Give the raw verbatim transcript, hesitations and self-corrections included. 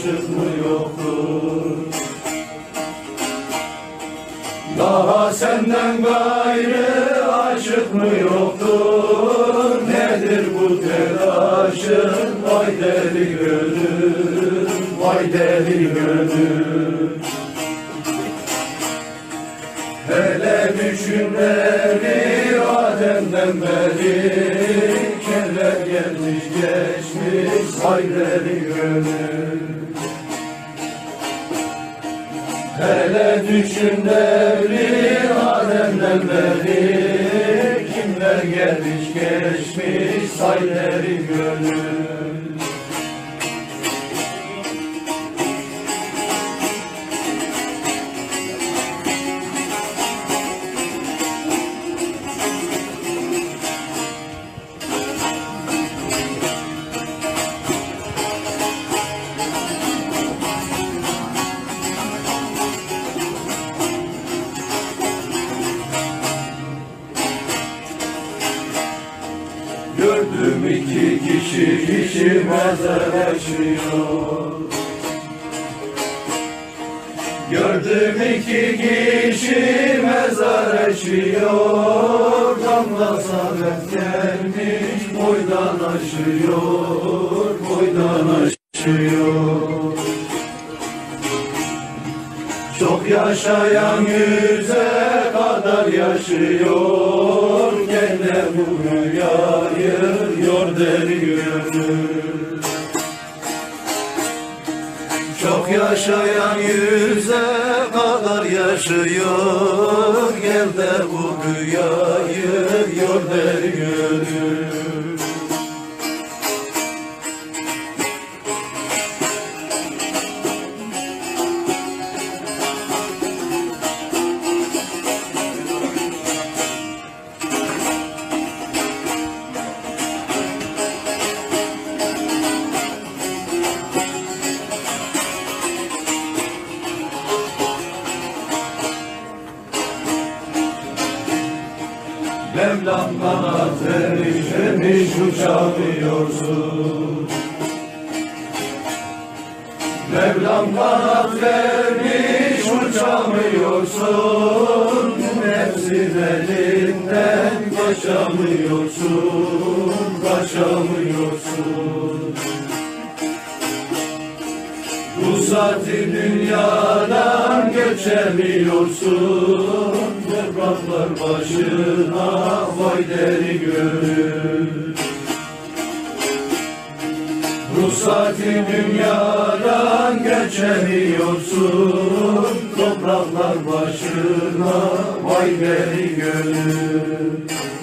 aşık mı yoktur? Daha senden gayrı aşık mı yoktur? Nedir bu telaşın? Vay deli gönül, vay deli gönül. Hele düşün beni Adem'den beri, keller gelmiş geçmiş, vay deli gönül. Hele düşün beni Adem'den beri, kimler gelmiş geçmiş, vay deli gönül. Gördüm iki kişi, kişi mezar açıyor. Gördüm iki kişi mezar açıyor. Damla saadet gelmiş, boydan aşıyor, boydan aşıyor. Çok yaşayan yüze kadar yaşıyor, gene bu rüyayı yor deli gönül. Çok yaşayan yüze kadar yaşıyor, gel de bu rüyayı yor deli gönül. Mevlam kanat vermiş, vermiş uçamıyorsun. Mevlam kanat vermiş, uçamıyorsun. Nefsin elinden kaçamıyorsun, kaçamıyorsun. Bu saati dünyadan göçemiyorsun. Topraklar başına vay deli gönül. Ruhsati dünyadan göçemiyorsun. Topraklar başına vay deli gönül.